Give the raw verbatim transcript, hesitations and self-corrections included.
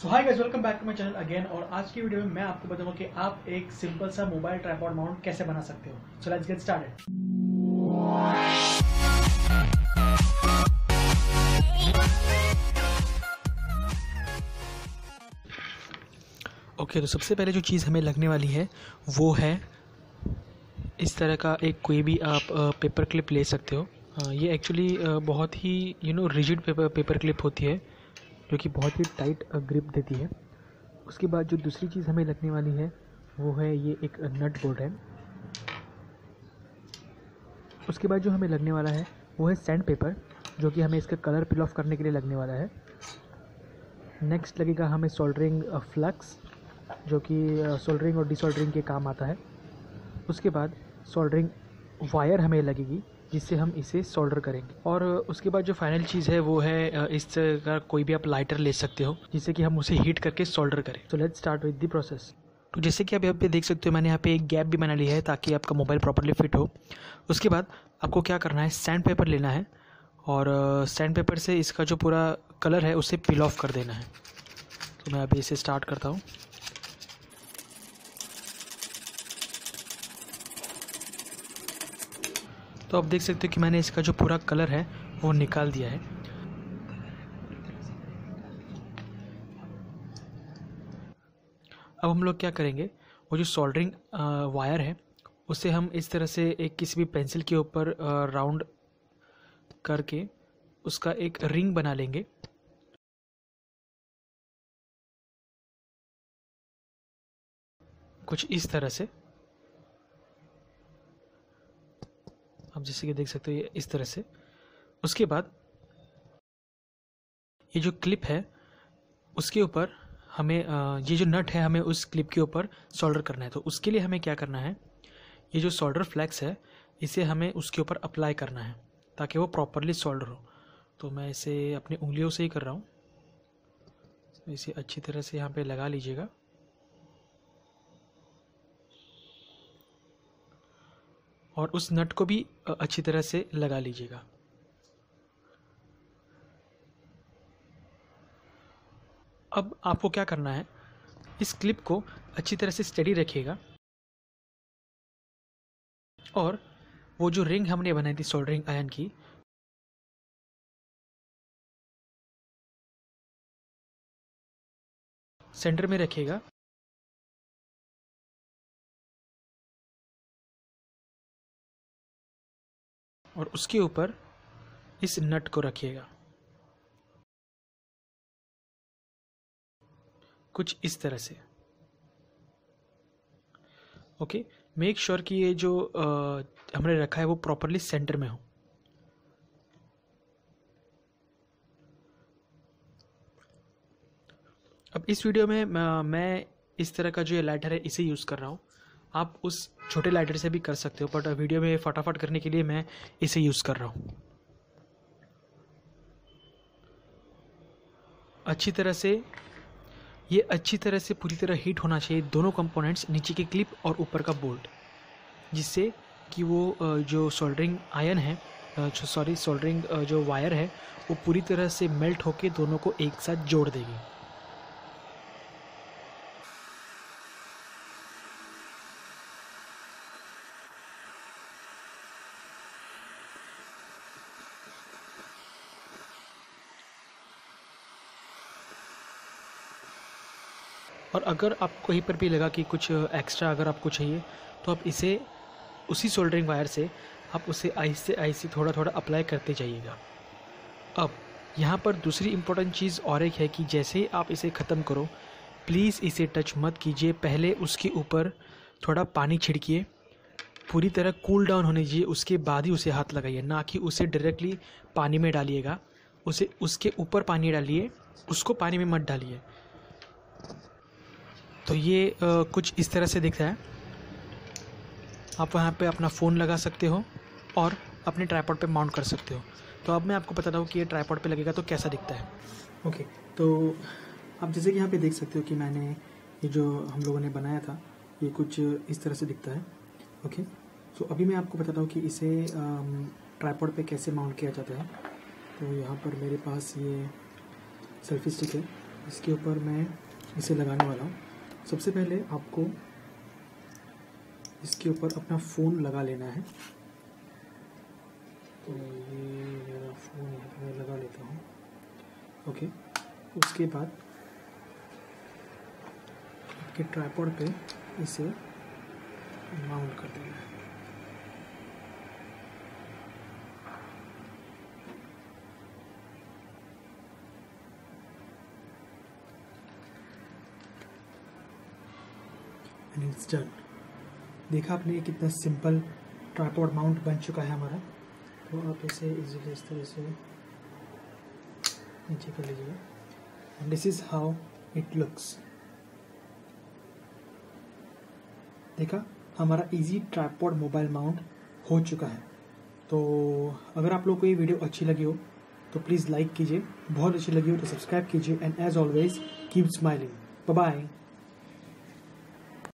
So hi guys, welcome back to my channel again. और आज की वीडियो में मैं आपको बताऊंगा कि आप एक सिंपल सा मोबाइल ट्राइपॉड माउंट कैसे बना सकते हो। So let's get started. Okay, तो सबसे पहले जो चीज़ हमें लगने वाली है वो है इस तरह का एक कोई भी आप पेपर क्लिप ले सकते हो। ये एक्चुअली बहुत ही you know rigid paper paper clip होती है जो कि बहुत ही टाइट ग्रिप देती है। उसके बाद जो दूसरी चीज़ हमें लगने वाली है वो है ये एक नट बोल्ट है। उसके बाद जो हमें लगने वाला है वो है सैंड पेपर, जो कि हमें इसका कलर पिल ऑफ करने के लिए लगने वाला है। नेक्स्ट लगेगा हमें सोल्डरिंग फ्लक्स, जो कि सोल्डरिंग और डिसोल्डरिंग के काम आता है। उसके बाद सोल्डरिंग वायर हमें लगेगी जिससे हम इसे सोल्डर करेंगे। और उसके बाद जो फाइनल चीज़ है वो है इस तरह का कोई भी आप लाइटर ले सकते हो जिससे कि हम उसे हीट करके सोल्डर करें। तो let's start with the process. तो जैसे कि आप यहाँ पे देख सकते हो, मैंने यहाँ पे एक गैप भी बना लिया है ताकि आपका मोबाइल प्रॉपर्ली फिट हो। उसके बाद आपको क्या करना है, सैंड पेपर लेना है और सैंड पेपर से इसका जो पूरा कलर है उसे पिल ऑफ कर देना है। तो मैं अभी इसे स्टार्ट करता हूँ। तो आप देख सकते हो कि मैंने इसका जो पूरा कलर है वो निकाल दिया है। अब हम लोग क्या करेंगे, वो जो सोल्डरिंग वायर है उसे हम इस तरह से एक किसी भी पेंसिल के ऊपर राउंड करके उसका एक रिंग बना लेंगे। कुछ इस तरह से आप जैसे कि देख सकते हो, ये इस तरह से। उसके बाद ये जो क्लिप है उसके ऊपर हमें ये जो नट है हमें उस क्लिप के ऊपर सोल्डर करना है। तो उसके लिए हमें क्या करना है, ये जो सोल्डर फ्लैक्स है इसे हमें उसके ऊपर अप्लाई करना है ताकि वो प्रॉपरली सोल्डर हो। तो मैं इसे अपनी उंगलियों से ही कर रहा हूँ। इसे अच्छी तरह से यहाँ पे लगा लीजिएगा। और उस नट को भी अच्छी तरह से लगा लीजिएगा। अब आपको क्या करना है, इस क्लिप को अच्छी तरह से स्टेडी रखिएगा और वो जो रिंग हमने बनाई थी सोल्डरिंग आयरन की, सेंटर में रखिएगा। और उसके ऊपर इस नट को रखिएगा कुछ इस तरह से। ओके, मेक श्योर कि ये जो आ, हमने रखा है वो प्रॉपरली सेंटर में हो। अब इस वीडियो में मैं इस तरह का जो ये लाइटर है इसे यूज़ कर रहा हूँ। आप उस छोटे लाइटर से भी कर सकते हो, बट वीडियो में फटाफट करने के लिए मैं इसे यूज़ कर रहा हूँ। अच्छी तरह से ये अच्छी तरह से पूरी तरह हीट होना चाहिए, दोनों कंपोनेंट्स, नीचे की क्लिप और ऊपर का बोल्ट, जिससे कि वो जो सोल्डरिंग आयरन है, सॉरी सोल्डरिंग जो वायर है वो पूरी तरह से मेल्ट होके दोनों को एक साथ जोड़ देगी। और अगर आपको कहीं पर भी लगा कि कुछ एक्स्ट्रा अगर आपको चाहिए तो आप इसे उसी सोल्डरिंग वायर से आप उसे आहिस्ते आहिस्ते थोड़ा थोड़ा अप्लाई करते जाइएगा। अब यहाँ पर दूसरी इम्पोर्टेंट चीज़ और एक है कि जैसे ही आप इसे ख़त्म करो, प्लीज़ इसे टच मत कीजिए। पहले उसके ऊपर थोड़ा पानी छिड़किए, पूरी तरह कूल डाउन होने दीजिए, उसके बाद ही उसे हाथ लगाइए, ना कि उसे डायरेक्टली पानी में डालिएगा। उसे उसके ऊपर पानी डालिए, उसको पानी में मत डालिए। तो ये आ, कुछ इस तरह से दिख रहा है। आप वहाँ पे अपना फ़ोन लगा सकते हो और अपने ट्राइपॉड पे माउंट कर सकते हो। तो अब मैं आपको बताता हूँ कि ये ट्राइपॉड पे लगेगा तो कैसा दिखता है। ओके, तो आप जैसे कि यहाँ पे देख सकते हो कि मैंने ये जो हम लोगों ने बनाया था ये कुछ इस तरह से दिखता है। ओके, तो अभी मैं आपको बताता हूँ कि इसे ट्राइपॉड पे कैसे माउंट किया जाता है। तो यहाँ पर मेरे पास ये सेल्फी स्टिक है इसके ऊपर मैं इसे लगाने वाला हूँ। सबसे पहले आपको इसके ऊपर अपना फ़ोन लगा लेना है। तो ये मेरा फ़ोन यहाँ पे मैं लगा लेता हूँ। ओके, उसके बाद आपके ट्राइपॉड पे इसे माउंट कर देना है। And it's done. देखा आपने कितना सिंपल ट्राइपॉड माउंट बन चुका है हमारा। तो आप इसे इजीली इस तरह से नीचे कर लीजिएगा। And this is how it looks. देखा, हमारा इजी ट्राइपॉड मोबाइल माउंट हो चुका है। तो अगर आप लोग को ये वीडियो अच्छी लगी हो तो प्लीज़ लाइक कीजिए, बहुत अच्छी लगी हो तो सब्सक्राइब कीजिए, and as always keep smiling. Bye bye.